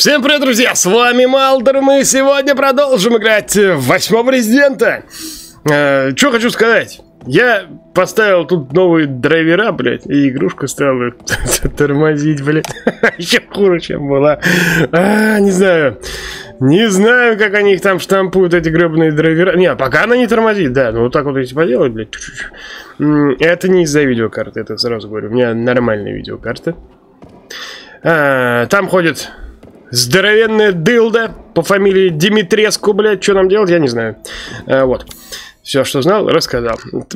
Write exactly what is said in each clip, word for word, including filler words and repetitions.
Всем привет, друзья, с вами Малдер, мы сегодня продолжим играть в восьмого резидента. э, Что хочу сказать, я поставил тут новые драйвера, блядь, и игрушка стала тормозить, блядь. Еще хуже, чем была. а, Не знаю, не знаю, как они их там штампуют, эти гребаные драйвера. Не, пока она не тормозит, да, ну вот так вот если поделать, блядь. Это не из-за видеокарты, это сразу говорю, у меня нормальная видеокарта. а, Там ходит здоровенная дылда по фамилии Димитреску, блядь. Что нам делать, я не знаю. а, Вот. Все, что знал, рассказал.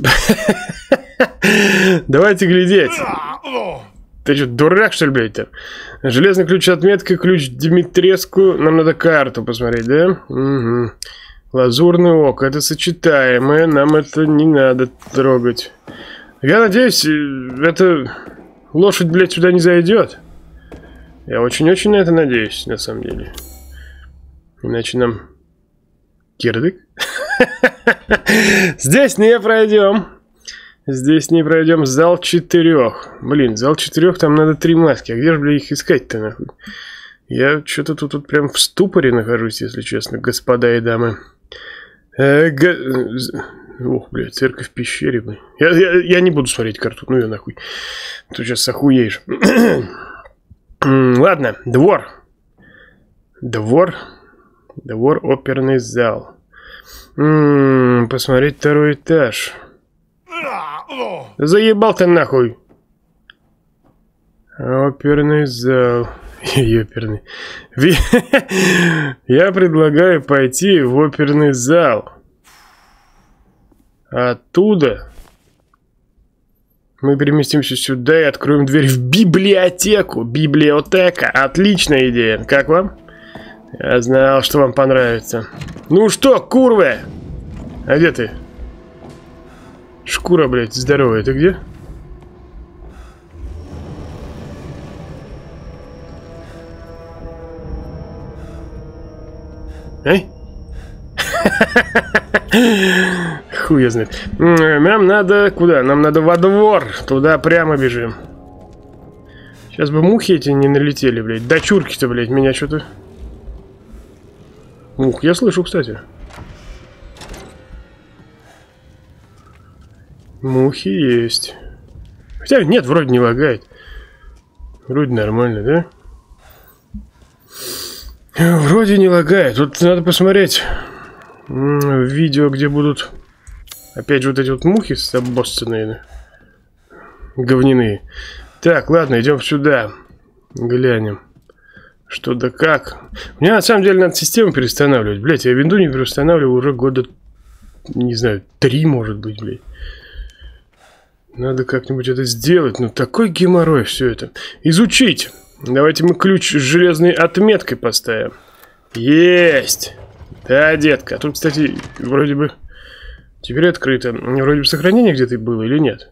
Давайте глядеть. Ты что, дурак, что ли, блядь, там? Железный ключ отметка, ключ Димитреску. Нам надо карту посмотреть, да? Угу. Лазурное око. Это сочетаемое. Нам это не надо трогать. Я надеюсь, эта лошадь, блядь, сюда не зайдет. Я очень-очень на это надеюсь, на самом деле. Иначе нам кирдык. Здесь не пройдем. Здесь не пройдем. Зал четырех. Блин, зал четырех, там надо три маски. А где же, блядь, их искать-то, нахуй? Я что-то тут, тут прям в ступоре нахожусь, если честно, господа и дамы. Э, га... Ох, блядь, церковь в пещере, блядь. Я, я, я не буду смотреть карту, ну я нахуй. Ты сейчас охуеешь. Ладно, двор. Двор. Двор, оперный зал. М-м, посмотреть второй этаж. Заебал ты нахуй. Оперный зал. Оперный. Я предлагаю пойти в оперный зал. Оттуда мы переместимся сюда и откроем дверь в библиотеку. Библиотека. Отличная идея. Как вам? Я знал, что вам понравится. Ну что, курва? А где ты? Шкура, блядь, здоровая. Ты где? Эй? Хуй я знает. Нам надо куда? Нам надо во двор. Туда прямо бежим. Сейчас бы мухи эти не налетели, блядь. Дочурки-то, блядь, меня что-то... Мух, я слышу, кстати. Мухи есть. Хотя нет, вроде не лагает. Вроде нормально, да? Вроде не лагает. Тут надо посмотреть видео, где будут опять же вот эти вот мухи обоссанные, говняные. Так, ладно, идем сюда. Глянем. Что да как. Мне на самом деле надо систему переустанавливать. Блять, я винду не переустанавливаю уже года, не знаю, три, может быть, блядь. Надо как-нибудь это сделать. Ну, такой геморрой все это. Изучить. Давайте мы ключ с железной отметкой поставим. Есть. Да, детка. Тут, кстати, вроде бы теперь открыто. Вроде бы сохранение где-то было или нет?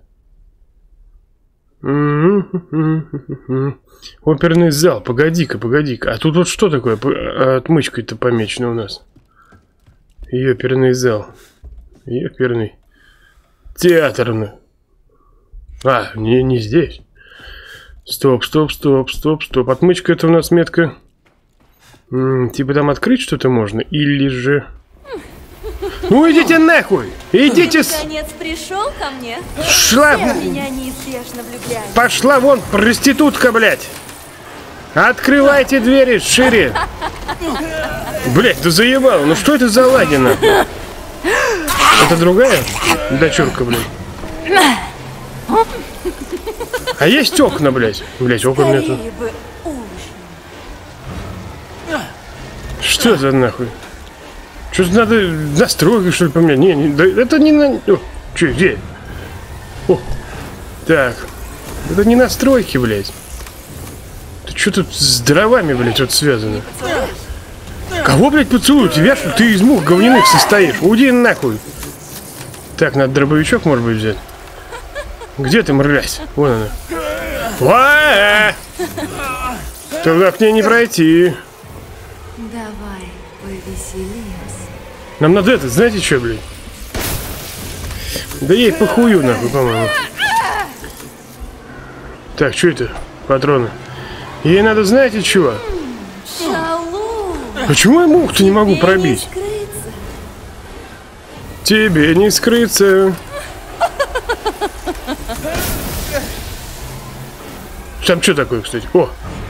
Оперный зал. Погоди-ка, погоди-ка. А тут вот что такое? Отмычкой-то помечено у нас. Оперный зал. Оперный. Театрный. А, не, не здесь. Стоп, стоп, стоп, стоп, стоп. Отмычка, это у нас метка. М-м, типа там открыть что-то можно? Или же... Ну идите нахуй! Идите с... Наконец пришел ко мне. Шла... Меня неизбежно влюбляют. Пошла вон, проститутка, блядь! Открывайте двери шире! Блядь, ты заебал! Ну что это за лаги, нахуй? Это другая дочурка, блядь? А есть окна, блядь? Блядь, окон нету. Что за нахуй? Что-то надо настройки, что ли, поменять? Не, не, да, это не на... О, что, где? О, так. Это не настройки, блядь. Ты что тут с дровами, блядь, вот связано? Кого, блядь, поцелую? Тебя, что ты из мух говняных состоишь? Уйди нахуй. Так, надо дробовичок, может быть, взять. Где ты, мразь? Вон она. Ва-а-а! Туда к ней не пройти. Давай, повеселимся. Нам надо это, знаете что, блядь? Да ей похую, нахуй, по-моему. Так, что это? Патроны. Ей надо, знаете чего? Почему я мух-то не могу пробить? Тебе не скрыться. Там что такое, кстати? О!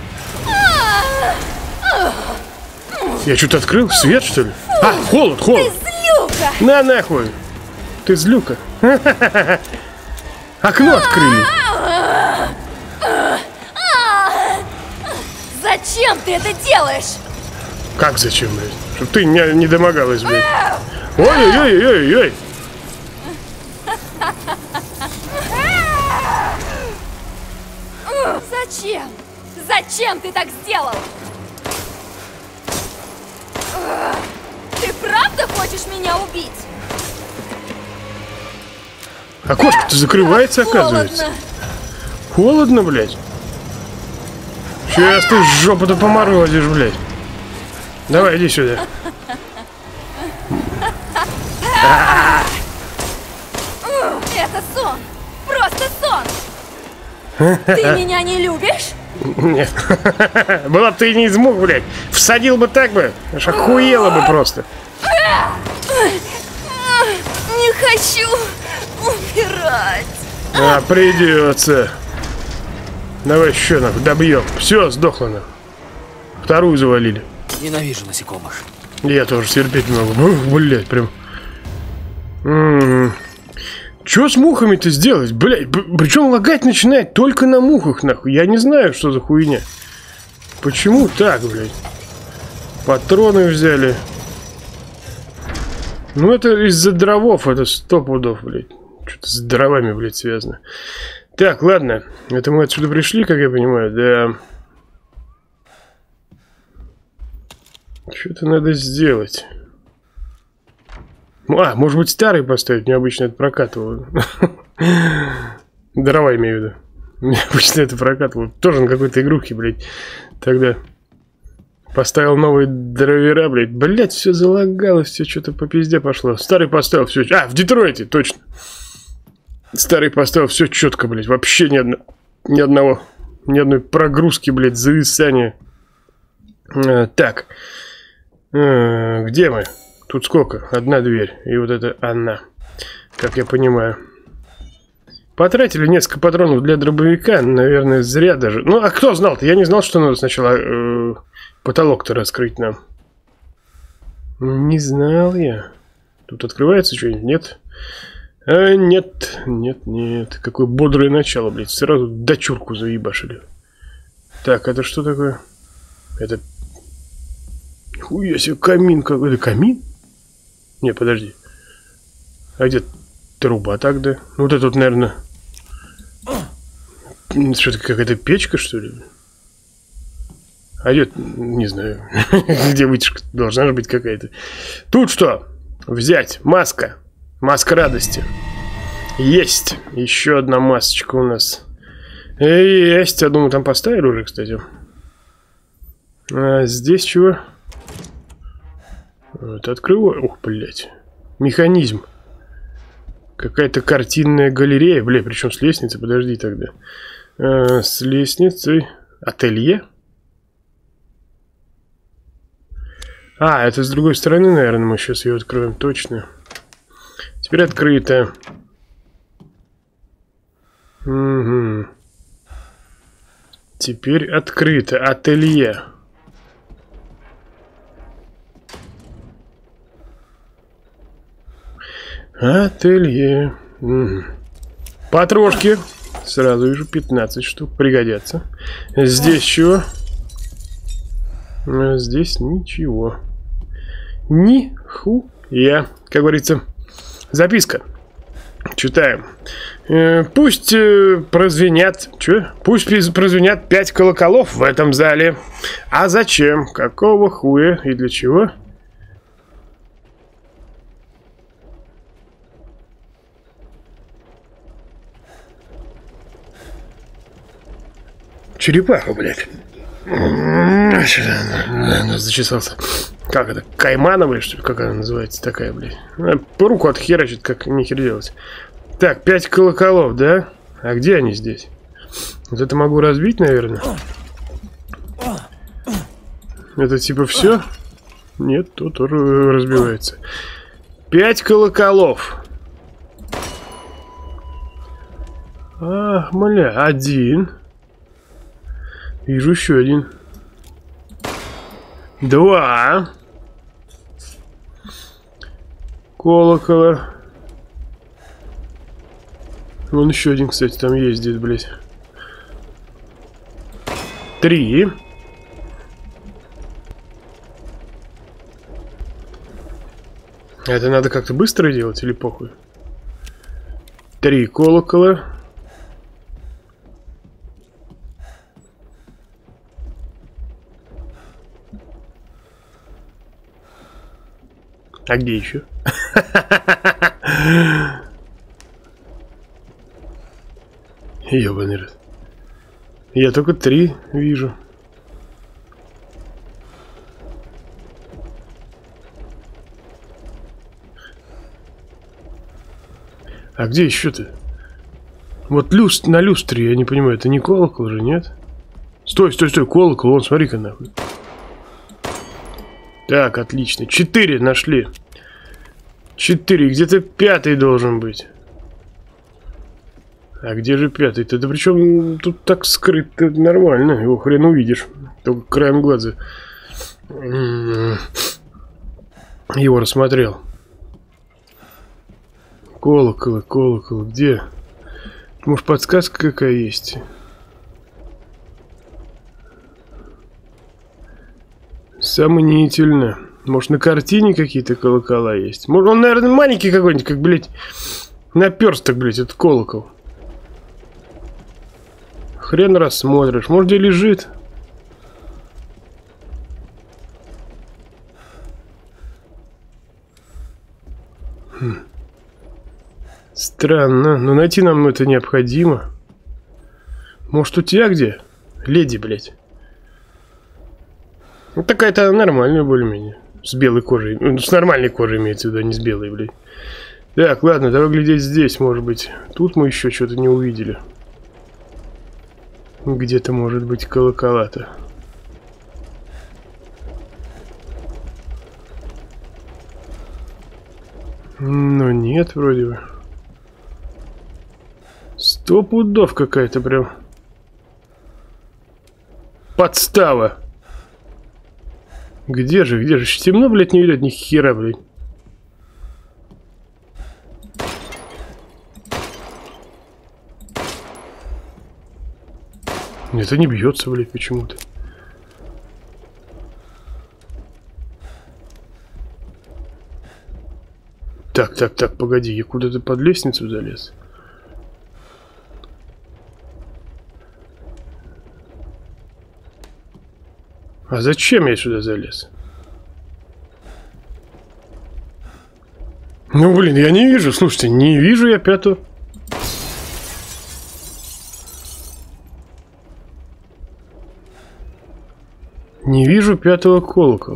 Я что-то открыл? Свет, что ли? А, холод, холод. Ты злюка. На нахуй. Ты злюка. Окно открыли. Зачем ты это делаешь? Как зачем, блядь? Чтоб ты не, не домогалась, блядь. Ой-ой-ой-ой-ой. Зачем? Зачем ты так сделал? Ты правда хочешь меня убить? Окошко-то закрывается, оказывается. Холодно. Холодно, блядь. Сейчас ты жопу-то поморозишь, блядь. Давай, иди сюда. Это сон. Просто сон. Ты меня не любишь? Нет. Была бы ты не из мух, блядь. Всадил бы так бы. Аж охуела бы просто. Не хочу умирать. А, придется. Давай еще нахуй, добьем. Все, сдохла нахуй. Вторую завалили. Ненавижу насекомых. Я тоже терпеть не могу. Ух, блядь, прям. М-м-м. Че с мухами-то сделать? Блядь, причем лагать начинает только на мухах, нахуй. Я не знаю, что за хуйня. Почему так, блядь? Патроны взяли. Ну, это из-за дровов, это сто пудов, блядь. Что-то с дровами, блядь, связано. Так, ладно. Это мы отсюда пришли, как я понимаю, да. Что-то надо сделать. А, может быть, старый поставить? Мне обычно это прокатывало. Дрова имею в виду. Мне обычно это прокатывало. Тоже на какой-то игрухе, блядь. Тогда поставил новые дровера, блядь. Блядь, все залагалось, все что-то по пизде пошло. Старый поставил, все. А, в Детройте, точно. Старый поставил, все четко, блядь. Вообще ни, одно, ни одного, ни одной прогрузки, блядь, зависания. А, так. А, где мы? Тут сколько? Одна дверь. И вот это она. Как я понимаю. Потратили несколько патронов для дробовика. Наверное, зря даже. Ну, а кто знал-то? Я не знал, что надо сначала э, потолок-то раскрыть нам. Не знал я. Тут открывается что-нибудь? Нет? А, нет. Нет, нет. Какое бодрое начало, блядь. Сразу дочурку заебашили. Так, это что такое? Это... Хуя себе, камин какой-то. Камин? Не, подожди. А где труба тогда? Вот это вот, наверное... Что-то какая-то печка, что ли? А где... Не знаю. Где вытяжка? Должна же быть какая-то. Тут что? Взять. Маска. Маска радости. Есть. Еще одна масочка у нас. Есть. Я думаю, там поставили уже, кстати. А здесь чего? Вот, открываю. Ух, блядь. Механизм. Какая-то картинная галерея. Бля, причем с лестницей. Подожди тогда. А, с лестницей. Ателье? А, это с другой стороны, наверное. Мы сейчас ее откроем точно. Теперь открыто. Угу. Теперь открыто. Ателье. Ателье. Угу. Потрошки. Сразу вижу пятнадцать штук. Пригодятся. Здесь чего? А здесь ничего. Нихуя. Как говорится. Записка. Читаем. Э, пусть э, прозвенят. Чё? Пусть прозвенят пять колоколов в этом зале. А зачем? Какого хуя и для чего? Черепаха, блядь. Зачесался. Как это? Каймановая, что ли? Как она называется? Такая, блядь. Руку отхерачит, как нихер делать. Так, пять колоколов, да? А где они здесь? Вот это могу разбить, наверное. Это типа все? Нет, тут разбивается. Пять колоколов. А, мля, один. Вижу еще один. Два. Колокола. Вон еще один, кстати, там ездит, блядь. Три. Это надо как-то быстро делать или похуй? Три колокола. А где еще? Ёбаный рот. Я только три вижу. А где еще-то? Вот люст, на люстре, я не понимаю, это не колокол же, нет? Стой, стой, стой, колокол, вон, смотри-ка нахуй. Так, отлично. Четыре нашли. Четыре, где-то пятый должен быть. А где же пятый-то? Да причем тут так скрыто нормально. Его хрен увидишь. Только краем глаза его рассмотрел. Колокол, колокол, где? Может, подсказка какая есть? Сомнительно. Может, на картине какие-то колокола есть? Может, он, наверное, маленький какой-нибудь, как, блядь, наперсток, блядь, этот колокол. Хрен рассмотришь. Может, где лежит? Хм. Странно. Но найти нам это необходимо. Может, у тебя где? Леди, блядь. Ну, такая-то нормальная более-менее. С белой кожей. Ну, с нормальной кожей имеется в виду, а не с белой, блядь. Так, ладно, давай глядеть здесь, может быть. Тут мы еще что-то не увидели. Где-то может быть колокола-то. Но нет, вроде бы. Сто пудов какая-то прям подстава. Где же, где же? Темно, блядь, не видать ни хера, блядь. Это не бьется, блядь, почему-то. Так, так, так, погоди, я куда-то под лестницу залез. А зачем я сюда залез? Ну, блин, я не вижу, слушайте, не вижу я пятую. Не вижу пятого колокола.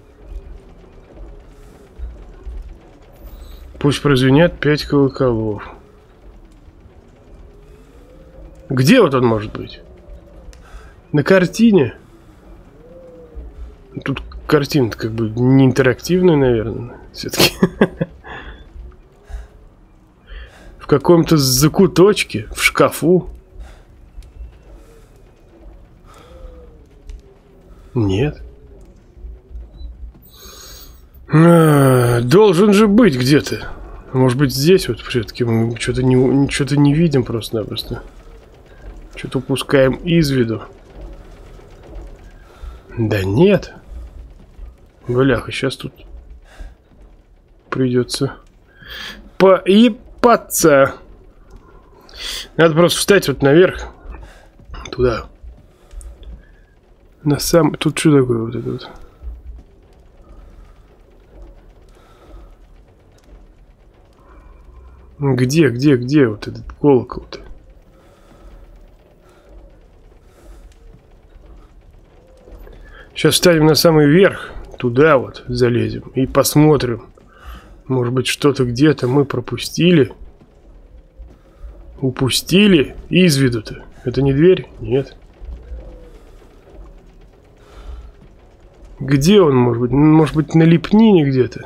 Пусть прозвенят пять колоколов. Где вот он может быть? На картине? Тут картина как бы не интерактивная, наверное, все-таки. В каком-то закуточке, в шкафу. Нет. А, должен же быть где-то. Может быть, здесь вот все-таки мы что-то не, что-то не видим просто-напросто. Что-то упускаем из виду. Да нет. Бляха, сейчас тут придется поебаться. Надо просто встать вот наверх. Туда. На сам... Тут что такое вот это вот? Где, где, где вот этот колокол-то? Сейчас встанем на самый верх. Туда вот залезем и посмотрим. Может быть, что-то где-то мы пропустили. Упустили из виду-то. Это не дверь? Нет. Где он, может быть? Может быть, на лепнине где-то?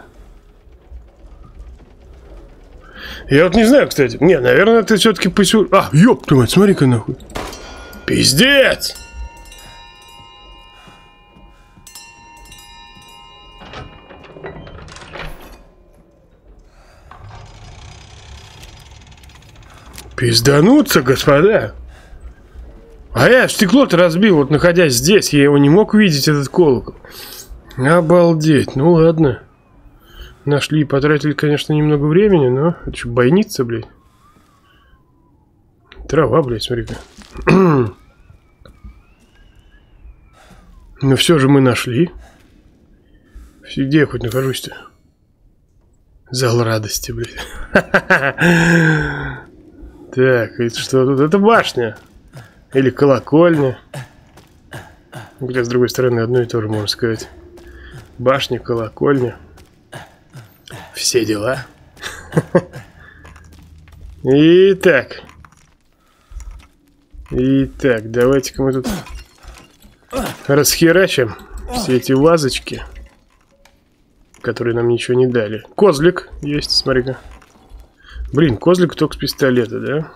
Я вот не знаю, кстати. Не, наверное, это все-таки посю... А, ёб твою мать, смотри-ка нахуй. Пиздец! Пиздануться, господа. А я стекло-то разбил, вот находясь здесь. Я его не мог видеть, этот колокол. Обалдеть, ну ладно. Нашли и потратили, конечно, немного времени, но это что, бойница, блядь? Трава, блядь, смотри-ка. Но все же мы нашли. Где я хоть нахожусь-то? Зал радости, блядь. Так, это что тут? Это башня. Или колокольня. Хотя, с другой стороны, одно и то же, можно сказать. Башня, колокольня. Все дела. Итак. Итак, давайте-ка мы тут расхерачим все эти вазочки, которые нам ничего не дали. Козлик есть, смотри-ка. Блин, козлик только с пистолета, да?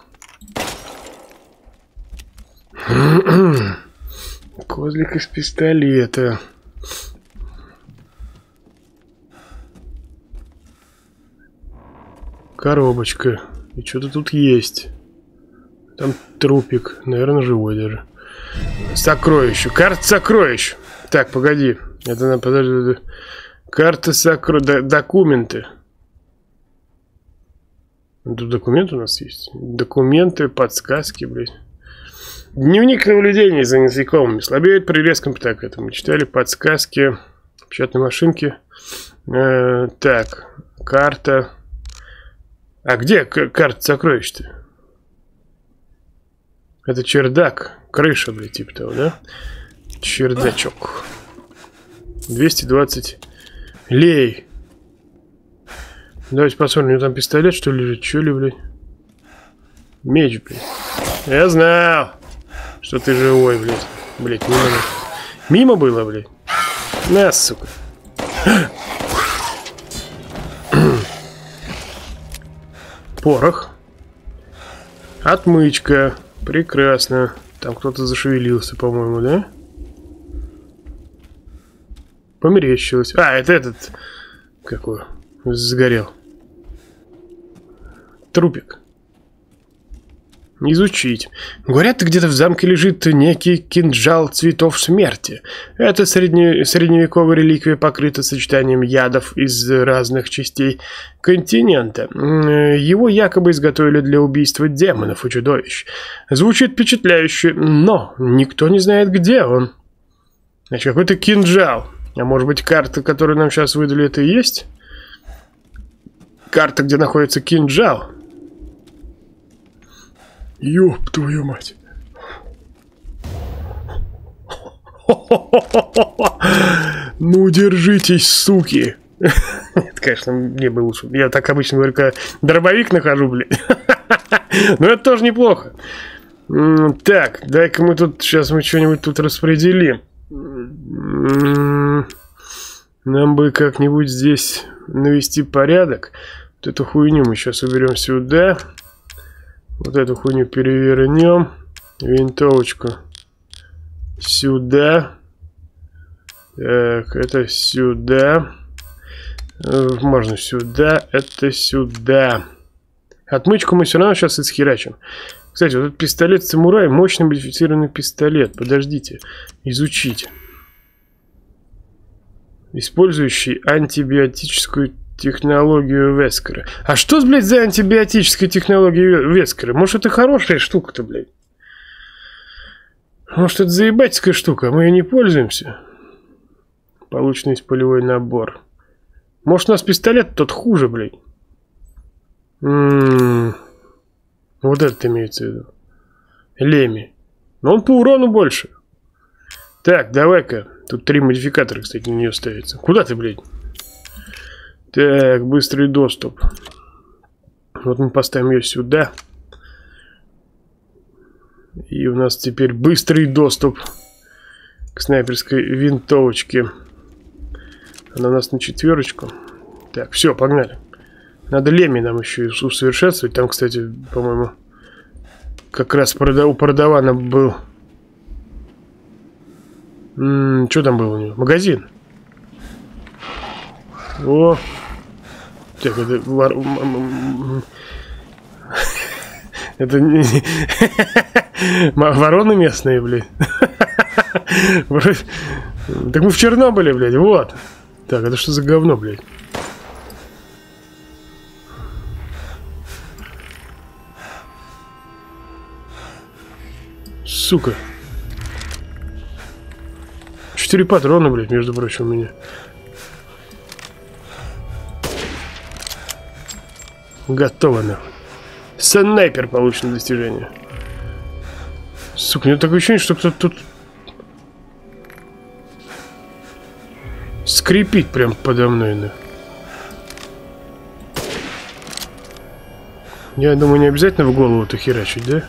Козлик из пистолета. Коробочка. И что-то тут есть. Там трупик. Наверное, живой даже. Сокровище. Карта сокровищ. Так, погоди. Это надо, подожди. Карта сокровищ. Документы. Тут документы у нас есть. Документы, подсказки, блядь. Дневник наблюдения за насекомыми. Слабеет при резком... Так, это мы читали. Подсказки. Печатной машинки. Э, так. Карта. А где карта сокровищ-то? Это чердак. Крыша, блядь, типа того, да? Чердачок. двести двадцать лей. Давайте посмотрим, у него там пистолет, что ли, лежит? Че ли, блядь? Меч, блядь. Я знал, что ты живой, блядь. Блядь, мимо. Мимо было, блядь. На, сука. Порох. Отмычка. Прекрасно. Там кто-то зашевелился, по-моему, да? Померещилось. А, это этот... Какой? Сгорел. Трупик. Изучить. Говорят, где-то в замке лежит некий кинжал цветов смерти. Это средне... средневековая реликвия, покрыта сочетанием ядов из разных частей континента. Его якобы изготовили для убийства демонов и чудовищ. Звучит впечатляюще, но никто не знает, где он. Значит, какой-то кинжал. А может быть, карта, которую нам сейчас выдали, это и есть? Карта, где находится кинжал. Ёб твою мать. Ну, держитесь, суки. Нет, конечно, мне бы лучше. Я так обычно говорю, когда дробовик нахожу, блин. Но это тоже неплохо. Так, дай-ка мы тут... Сейчас мы что-нибудь тут распределим. Нам бы как-нибудь здесь навести порядок. Вот эту хуйню мы сейчас уберем сюда. Вот эту хуйню перевернем. Винтовочку сюда. Так, это сюда. Можно сюда. Это сюда. Отмычку мы все равно сейчас исхерачим. Кстати, вот этот пистолет самурай. Мощный модифицированный пистолет. Подождите. Изучить. Использующий антибиотическую технологию Вескера. А что, блядь, за антибиотическая технология Вескера? Может, это хорошая штука-то, блядь? Может, это заебательская штука, а мы ее не пользуемся? Полученный полевой набор. Может, у нас пистолет тот хуже, блядь? М-м-м. Вот этот имеется в виду. Леми. Но он по урону больше. Так, давай-ка. Тут три модификатора, кстати, на нее ставятся. Куда ты, блядь? Так, быстрый доступ. Вот мы поставим ее сюда. И у нас теперь быстрый доступ к снайперской винтовочке. Она у нас на четверочку. Так, все, погнали. Надо Леми нам еще усовершенствовать. Там, кстати, по-моему, как раз прода у продавана был... Что там было у него? Магазин. О! Так, это... Вор... Это не... Вороны местные, блядь. Так мы в Чернобыле, блядь, вот. Так, это что за говно, блядь? Сука. Четыре патрона, блядь, между прочим, у меня. Готово, нахуй. Снайпер получено достижение. Сука, у меня такое ощущение, что кто-то тут скрипит прям подо мной, да. Я думаю, не обязательно в голову-то херачить, да?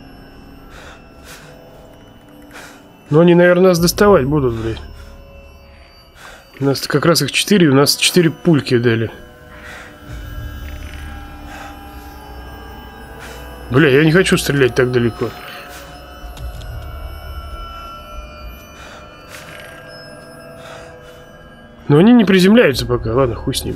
Но они, наверное, нас доставать будут, блядь. У нас как раз их четыре, у нас четыре пульки дали. Бля, я не хочу стрелять так далеко. Но они не приземляются пока. Ладно, хуй с ним.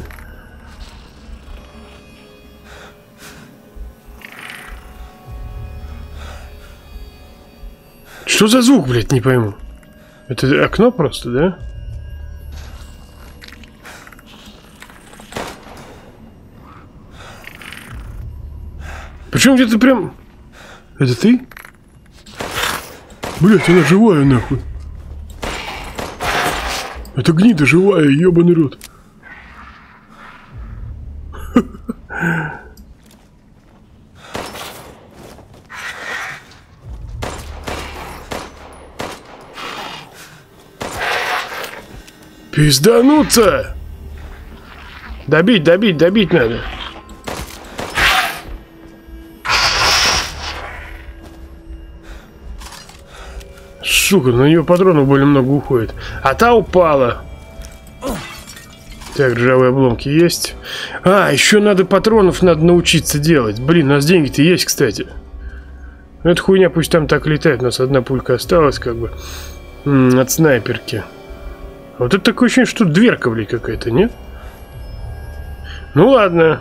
Что за звук, блядь, не пойму. Это окно просто, да? Причем где-то прям... Это ты? Блядь, она живая, нахуй. Это гнида живая, ебаный рот. Пиздануться! Добить, добить, добить надо. Сука, на нее патронов более много уходит. А та упала. Так, ржавые обломки есть. А, еще надо патронов надо научиться делать. Блин, у нас деньги-то есть, кстати. Эта хуйня пусть там так летает. У нас одна пулька осталась, как бы. М-м, от снайперки. Вот это такое ощущение, что тут дверка, блядь, какая-то, нет? Ну ладно.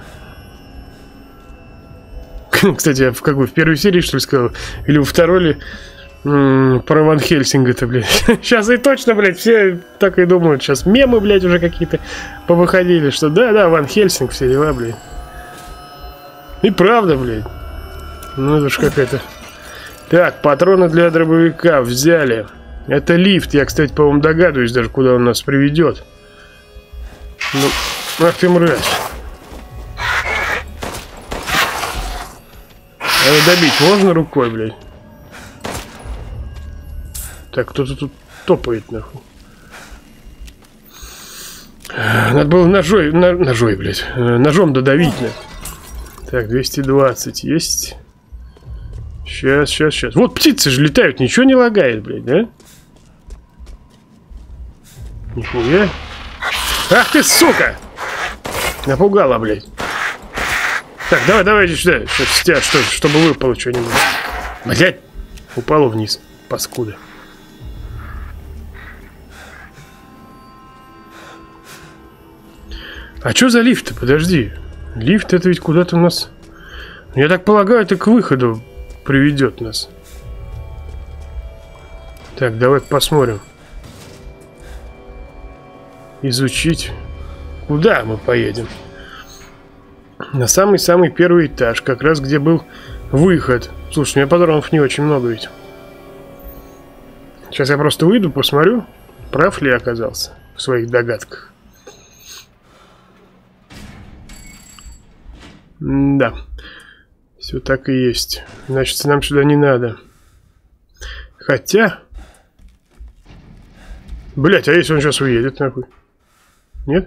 Кстати, я в, как бы в первой серии, что ли, сказал? Или во второй ли? М-м, про Ван Хельсинга-то, блядь. Сейчас и точно, блядь, все так и думают. Сейчас мемы, блядь, уже какие-то повыходили. Что да-да, Ван Хельсинг, все дела, блядь. И правда, блядь. Ну это ж какая-то... Так, патроны для дробовика взяли. Это лифт. Я, кстати, по-моему, догадываюсь даже, куда он нас приведет. Ну, ах ты мразь. А добить можно рукой, блядь? Так, кто-то тут топает, нахуй. Надо было ножой, на, ножой, блядь. Ножом додавить, нахуй. Так, двести двадцать есть. Сейчас, сейчас, сейчас. Вот птицы же летают, ничего не лагает, блядь, да? Нихуя. Ах ты, сука! Напугала, блядь. Так, давай, давай, иди сюда. Сейчас, что, чтобы выпало что-нибудь. Блядь, упало вниз, паскуда. А что за лифт-то? Подожди. Лифт это ведь куда-то у нас... Я так полагаю, это к выходу приведет нас. Так, давай посмотрим. Изучить. Куда мы поедем? На самый-самый первый этаж. Как раз где был выход. Слушай, у меня патронов не очень много ведь. Сейчас я просто выйду, посмотрю, прав ли я оказался в своих догадках. Да. Все так и есть. Значит, нам сюда не надо. Хотя... Блять, а если он сейчас уедет, нахуй? Нет?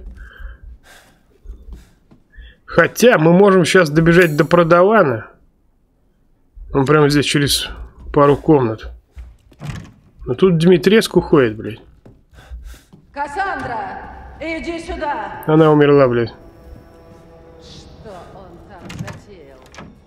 Хотя мы можем сейчас добежать до продавана. Он прямо здесь через пару комнат. Но тут Дмитреску ходит, блядь. Кассандра, Иди сюда! Она умерла, блядь. Что он там затеял?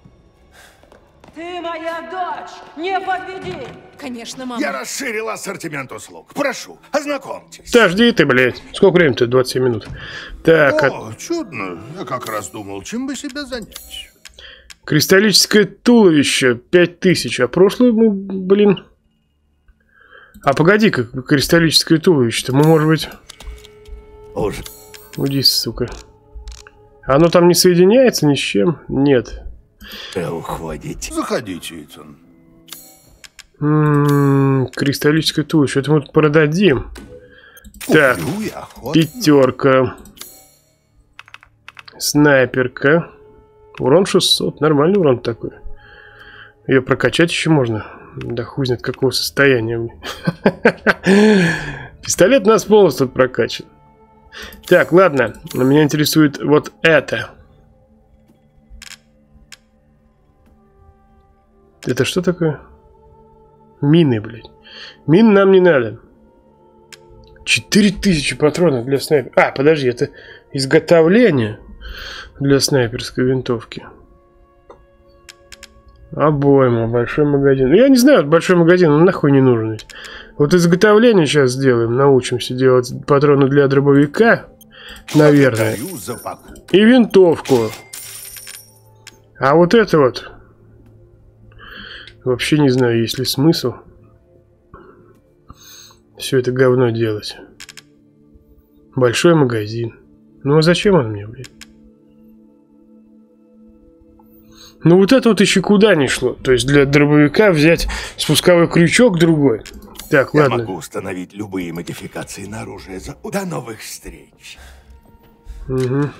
Ты моя дочь! Не подведи! Конечно, мама. Я расширил ассортимент услуг. Прошу, ознакомьтесь. Подожди ты, блядь. Сколько времени-то? двадцать семь минут. Так, от... О, чудно. Я как раз думал, чем бы себя занять. Кристаллическое туловище пять тысяч. А прошлое, ну, блин. А погоди-ка, кристаллическое туловище-то мы, может быть... Уже. Уйди, сука. Оно там не соединяется ни с чем? Нет. Вы уходите. Заходите, Итан. М-м-м, кристаллическое туловище. Это мы тут продадим. Так, Куплю я охотно. пятерка. Снайперка. Урон шестьсот. Нормальный урон такой. Ее прокачать еще можно. Да хуй знает какого состояния. Пистолет у нас полностью прокачан. Так, ладно. Меня интересует вот это. Это что такое? Мины, блядь. Мин нам не надо. Четыре тысячи патронов для снайпера. А, подожди, это изготовление для снайперской винтовки. Обойма, большой магазин. Я не знаю, большой магазин, он нахуй не нужен. Вот изготовление сейчас сделаем. Научимся делать патроны для дробовика. Наверное. И винтовку. А вот это вот. Вообще не знаю, есть ли смысл все это говно делать. Большой магазин. Ну а зачем он мне, блядь? Ну вот это вот еще куда не шло. То есть для дробовика взять спусковой крючок другой. Так, Я ладно. могу установить любые модификации на оружие. За... До новых встреч. Угу.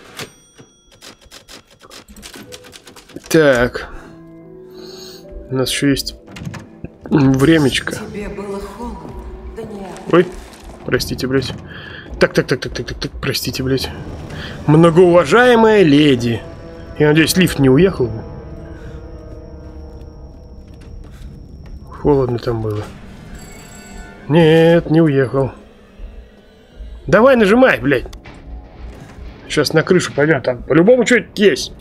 Так. У нас еще есть времечко. Тебе было холодно, да нет. Ой, простите, блядь. Так, так, так, так, так, так, так, простите, блядь. Многоуважаемая леди. Я надеюсь, лифт не уехал. Холодно там было. Нет, не уехал. Давай, нажимай, блядь. Сейчас на крышу пойдем. Там по-любому что-то есть.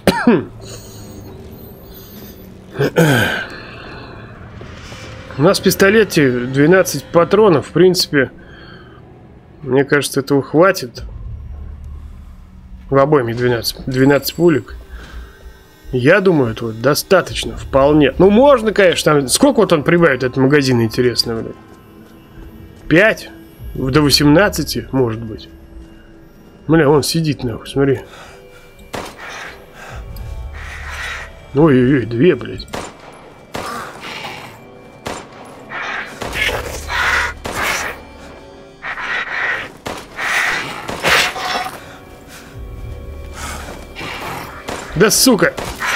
У нас в пистолете двенадцать патронов. В принципе, мне кажется, этого хватит. В обойме двенадцать, двенадцать пулек. Я думаю, этого достаточно, вполне. Ну, можно, конечно. Там... Сколько вот он прибавит, этот магазин, интересно, блядь? пять? До восемнадцати, может быть. Бля, он сидит, нахуй, смотри. Ой-ой-ой, две, блядь. Да сука!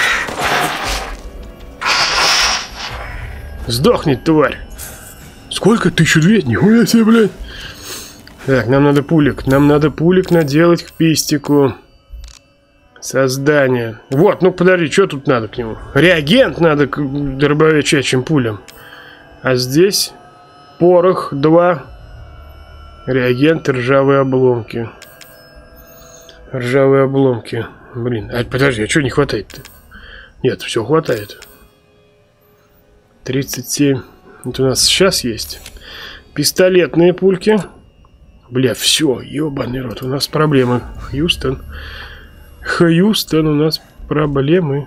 Сдохни, тварь! Сколько? Тысячу две? Нихуя себе, блядь! Так, нам надо пулик. Нам надо пулик наделать к пистику. Создание. Вот, ну подожди, что тут надо к нему? Реагент надо к дробовичачьим пулям. А здесь порох два. Реагент, ржавые обломки. Ржавые обломки. Блин, а подожди, а что не хватает-то? Нет, все хватает. тридцать семь. Это у нас сейчас есть. Пистолетные пульки. Бля, все, ебаный рот. У нас проблемы. Хьюстон. Хьюстон, у нас проблемы.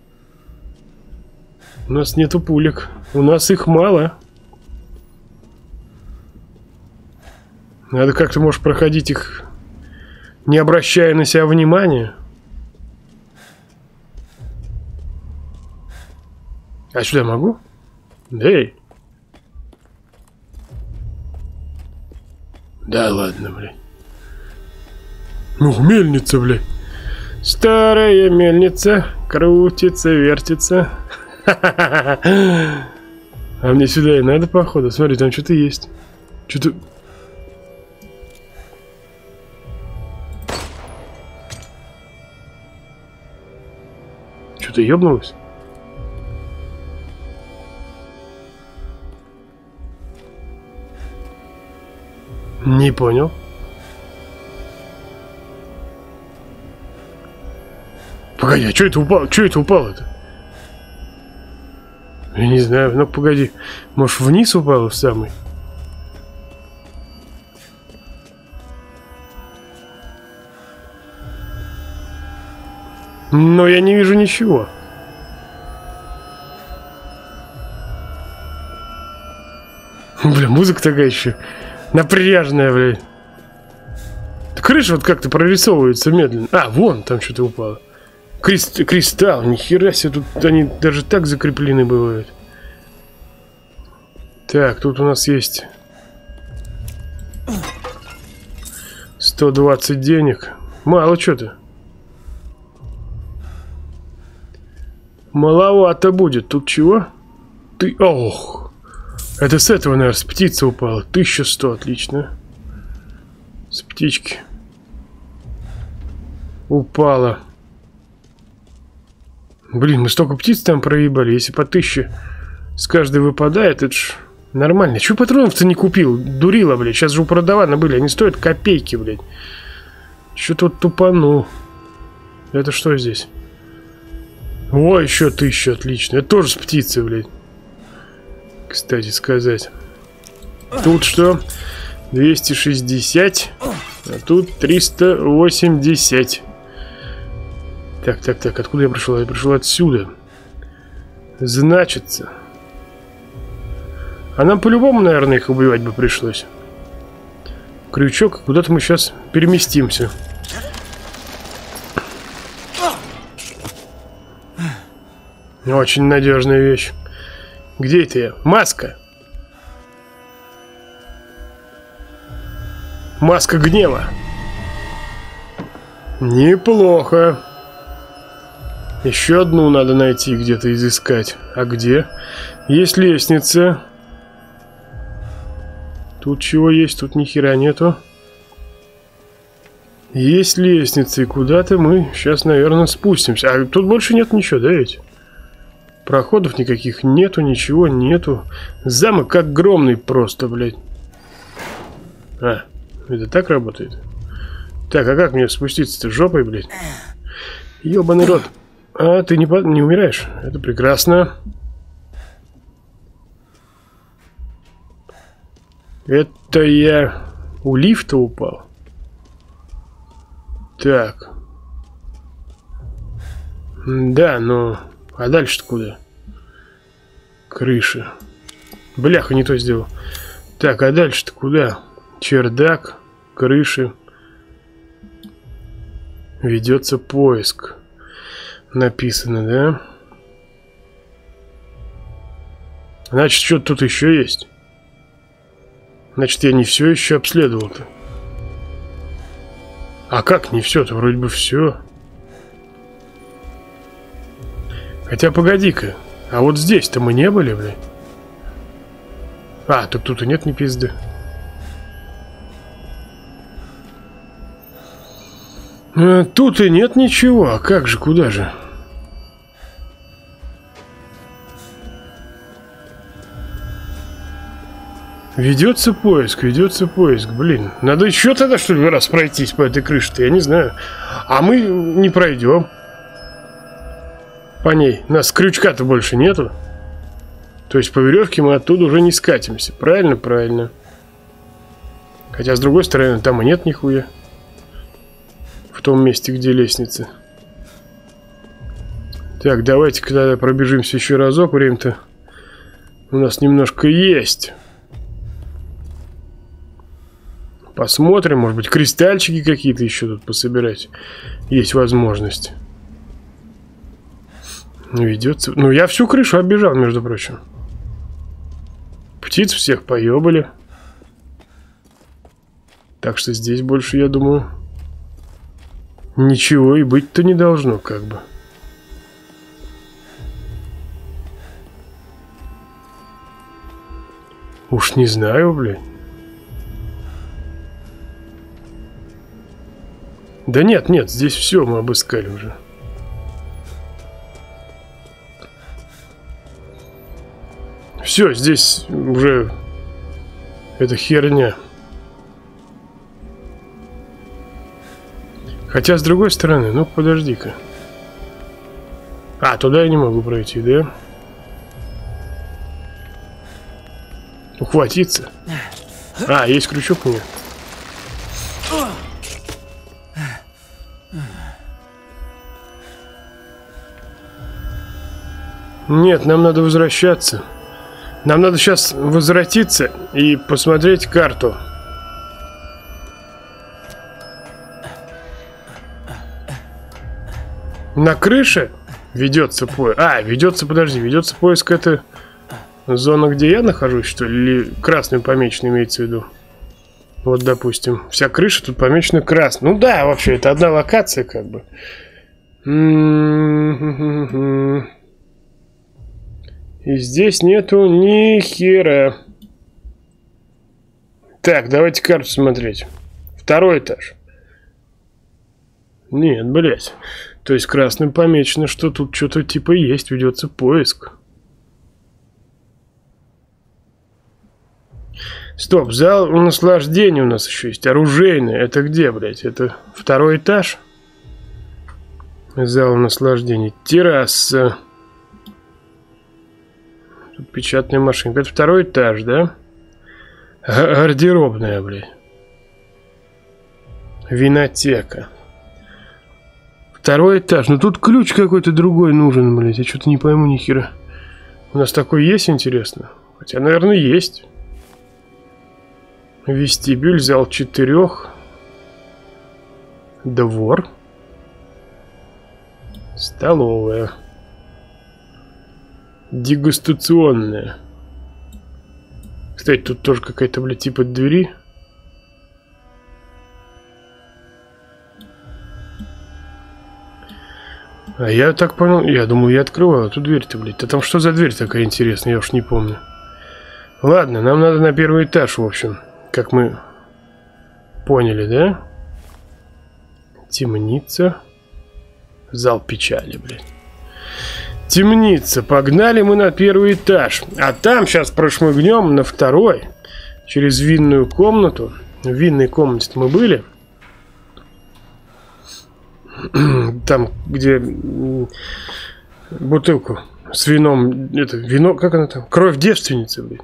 У нас нету пулек. У нас их мало. Надо как-то, может, проходить их, не обращая на себя внимания. А сюда могу? Эй. Да ладно, блядь. Ну, мельница, блядь. Старая мельница. Крутится, вертится. А мне сюда и надо, походу. Смотри, там что-то есть. Что-то... Что-то ёбнулось? Не понял. Погоди, а что это упало? Что это упало-то? Я не знаю, ну погоди. Может, вниз упало в самый? Но я не вижу ничего. Бля, музыка такая еще напряжная, блядь. Крыша вот как-то прорисовывается медленно. А, вон там что-то упало. Крест, кристалл, нихера себе, тут они даже так закреплены бывают. Так, тут у нас есть сто двадцать денег. Мало что-то. Маловато будет. Тут чего? Ты... Ох! Это с этого, наверное, с птицы упала. тысяча сто, отлично. С птички. Упала. Блин, мы столько птиц там проебали. Если по тысяче с каждой выпадает, это ж нормально. Чего патронов-то не купил? Дурила, блядь. Сейчас же у продавана были. Они стоят копейки, блядь. Че тут тупанул? Это что здесь? О, еще тысяча, отлично. Это тоже с птицы, блядь. Кстати сказать. Тут что? двести шестьдесят. А тут триста восемьдесят. Так, так, так. Откуда я пришел? Я пришел отсюда. Значится. А нам по-любому, наверное, их убивать бы пришлось. Крючок. Куда-то мы сейчас переместимся. Очень надежная вещь. Где это я? Маска. Маска гнева. Неплохо. Еще одну надо найти, где-то изыскать. А где? Есть лестница. Тут чего есть? Тут ни хера нету. Есть лестница, и куда-то мы сейчас, наверное, спустимся. А тут больше нет ничего, да ведь? Проходов никаких нету, ничего нету. Замок как огромный просто, блядь. А, это так работает? Так, а как мне спуститься-то? Жопой, блядь? Ёбаный рот. А, ты не, по... не умираешь? Это прекрасно. Это я у лифта упал. Так. Да, но... А дальше-то куда? Крыша. Бляха, не то сделал. Так, а дальше-то куда? Чердак, крыши. Ведется поиск. Написано, да? Значит, что-то тут еще есть. Значит, я не все еще обследовал-то. А как не все-то? Вроде бы все. Хотя, погоди-ка. А вот здесь-то мы не были, блядь. А, так тут и нет ни пизды. А, тут и нет ничего. А как же, куда же? Ведется поиск, ведется поиск. Блин, надо еще тогда, что ли, раз пройтись по этой крыше-то, я не знаю. А мы не пройдем. По ней. У нас крючка-то больше нету. То есть по веревке мы оттуда уже не скатимся. Правильно? Правильно. Хотя, с другой стороны, там и нет нихуя. В том месте, где лестница. Так, давайте-ка тогда пробежимся еще разок. Время-то у нас немножко есть. Посмотрим, может быть, кристальчики какие-то еще тут пособирать. Есть возможность. Ведется... Ну, я всю крышу оббежал, между прочим. Птиц всех поебали. Так что здесь больше, я думаю, ничего и быть-то не должно, как бы. Уж не знаю, блядь. Да нет, нет, здесь все мы обыскали уже. Все, здесь уже это херня. Хотя, с другой стороны, ну подожди-ка. А, туда я не могу пройти, да? Ухватиться. А, есть крючок у меня. Нет, нам надо возвращаться. Нам надо сейчас возвратиться и посмотреть карту. На крыше ведется поиск. А, ведется, подожди, ведется поиск. Это зона, где я нахожусь, что ли? Или красным помечено имеется в виду? Вот, допустим, вся крыша тут помечена красным. Ну да, вообще, это одна локация, как бы. И здесь нету ни хера. Так, давайте карту смотреть. Второй этаж. Нет, блять. То есть красным помечено, что тут что-то типа есть, ведется поиск. Стоп, зал наслаждения у нас еще есть. Оружейный. Это где, блядь? Это второй этаж? Зал наслаждения. Терраса. Тут печатная машинка. Это второй этаж, да? Гардеробная, блядь. Винотека. Второй этаж. Ну тут ключ какой-то другой нужен, блядь. Я что-то не пойму ни хера. У нас такой есть, интересно? Хотя, наверное, есть. Вестибюль, зал четырех. Двор. Столовая. Дегустационная. Кстати, тут тоже какая-то, блядь, типа двери. А я так понял, я думал, я открывал эту дверь-то, блядь. А там что за дверь такая интересная, я уж не помню. Ладно, нам надо на первый этаж, в общем. Как мы поняли, да? Темница. Зал печали, блядь. Темница. Погнали мы на первый этаж. А там сейчас прошмыгнем на второй. Через винную комнату. В винной комнате мы были. Там, где бутылку с вином. Это вино, как она там? Кровь девственницы, блядь.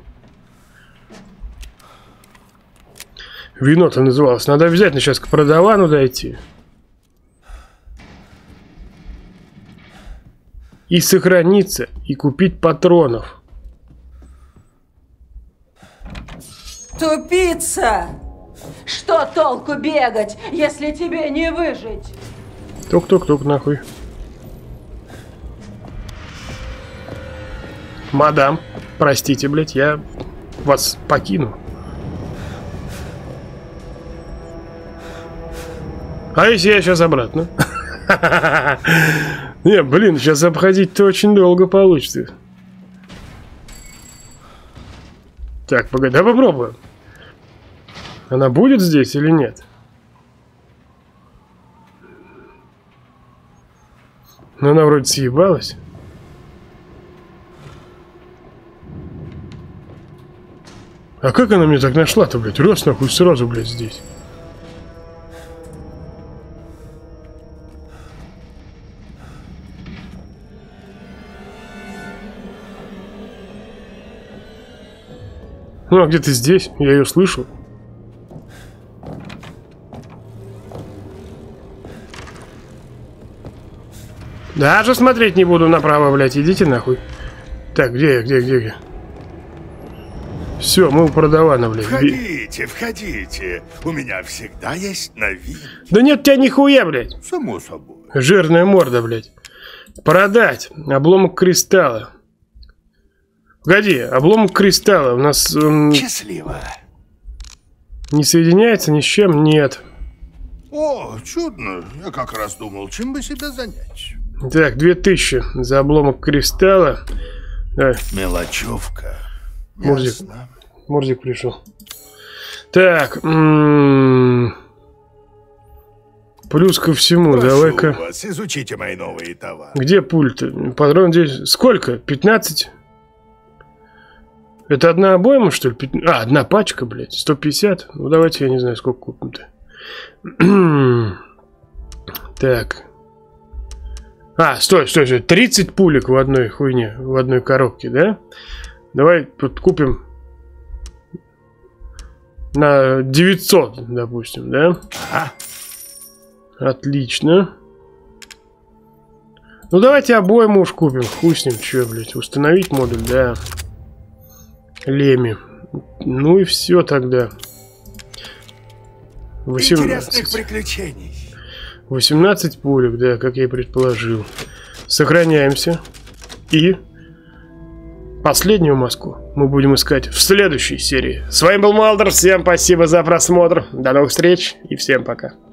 Вино-то называлось. Надо обязательно сейчас к продавану дойти. И сохраниться, и купить патронов. Тупица! Что толку бегать, если тебе не выжить? Тук-тук-тук, нахуй. Мадам, простите, блядь, я вас покину. А если я сейчас обратно? Не, блин, сейчас обходить-то очень долго получится. Так, погоди, давай попробуем. Она будет здесь или нет? Ну, она вроде съебалась. А как она меня так нашла-то, блядь? Раз нахуй сразу, блядь, здесь. Ну, а где ты здесь? Я ее слышу. Даже смотреть не буду направо, блядь. Идите нахуй. Так, где я, где, где, где? Все, мы у продавана, блядь. Входите, входите. У меня всегда есть новинки. Да нет у тебя нихуя, блядь. Само собой. Жирная морда, блядь. Продать. Обломок кристалла. Погоди, обломок кристалла у нас... Он... Счастливо. Не соединяется ни с чем? Нет. О, чудно. Я как раз думал, чем бы себя занять. Так, две тысячи за обломок кристалла. Давай. Мелочевка. Мурзик. Ясно. Мурзик пришел. Так. М -м Плюс ко всему, давай-ка. Вас, изучите мои новые товары. Где пульт? Патрон здесь. Сколько? пятнадцать? Это одна обойма, что ли? А, одна пачка, блядь. сто пятьдесят? Ну, давайте, я не знаю, сколько купим-то. Так. А, стой, стой, стой. тридцать пулек в одной хуйне, в одной коробке, да? Давай тут купим на девятьсот, допустим, да? А? Отлично. Ну давайте обоим уж купим. Хуй с ним, чё, блядь. Установить модуль, да. Леми. Ну и все тогда. восемнадцать. Интересных приключений. восемнадцать пулек, да, как я и предположил. Сохраняемся. И последнюю маску мы будем искать в следующей серии. С вами был Малдер. Всем спасибо за просмотр. До новых встреч и всем пока.